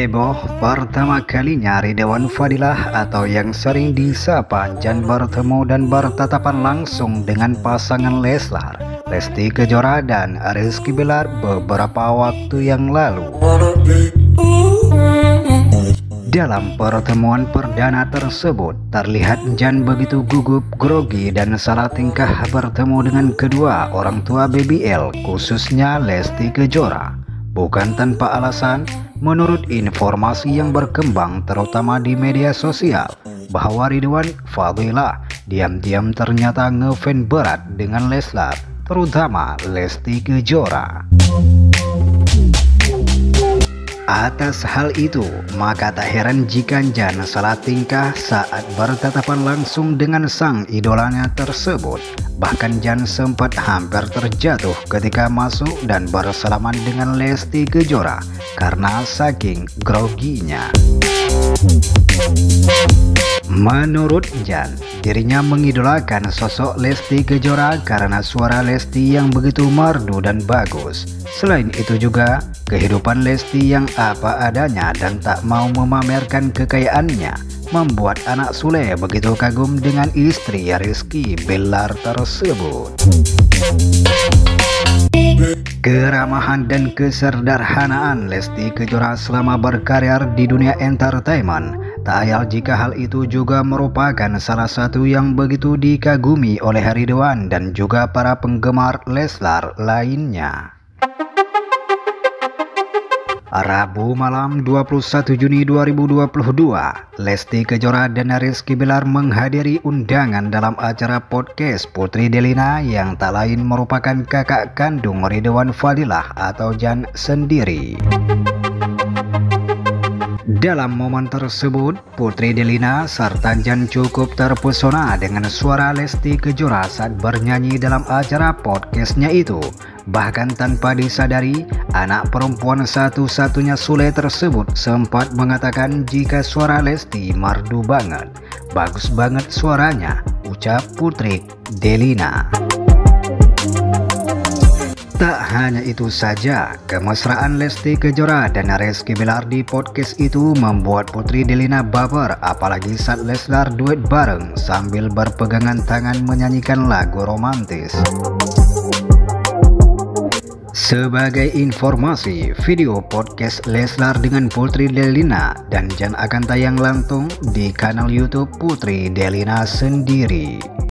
Heboh pertama kalinya Ridwan Fadilah atau yang sering disapa Jan bertemu dan bertatapan langsung dengan pasangan Leslar, Lesti Kejora dan Rizky Bilar beberapa waktu yang lalu. Dalam pertemuan perdana tersebut, terlihat Jan begitu gugup, grogi, dan salah tingkah bertemu dengan kedua orang tua BBL, khususnya Lesti Kejora. Bukan tanpa alasan, menurut informasi yang berkembang terutama di media sosial, bahwa Ridwan Fadilah diam-diam ternyata ngefans berat dengan Leslar, terutama Lesti Kejora. Atas hal itu, maka tak heran jika Jan salah tingkah saat bertatapan langsung dengan sang idolanya tersebut. Bahkan Jan sempat hampir terjatuh ketika masuk dan bersalaman dengan Lesti Kejora karena saking groginya. Menurut Jan, dirinya mengidolakan sosok Lesti Kejora karena suara Lesti yang begitu merdu dan bagus. Selain itu juga, kehidupan Lesti yang apa adanya dan tak mau memamerkan kekayaannya membuat anak Sule begitu kagum dengan istri Rizky Bilar tersebut. Keramahan dan kesederhanaan Lesti Kejora selama berkarir di dunia entertainment, tak ayal jika hal itu juga merupakan salah satu yang begitu dikagumi oleh Ridwan dan juga para penggemar Leslar lainnya. Rabu malam 21 Juni 2022, Lesti Kejora dan Rizky Bilar menghadiri undangan dalam acara podcast Putri Delina yang tak lain merupakan kakak kandung Ridwan Fadilah atau Jan sendiri. Dalam momen tersebut, Putri Delina serta Jan cukup terpesona dengan suara Lesti Kejora saat bernyanyi dalam acara podcastnya itu. Bahkan tanpa disadari, anak perempuan satu-satunya Sule tersebut sempat mengatakan jika suara Lesti merdu banget. Bagus banget suaranya, ucap Putri Delina. Tak hanya itu saja, kemesraan Lesti Kejora dan Rizky Bilar di podcast itu membuat Putri Delina baper, apalagi saat Leslar duet bareng sambil berpegangan tangan menyanyikan lagu romantis. Sebagai informasi, video podcast Leslar dengan Putri Delina dan Jan akan tayang langsung di kanal YouTube Putri Delina sendiri.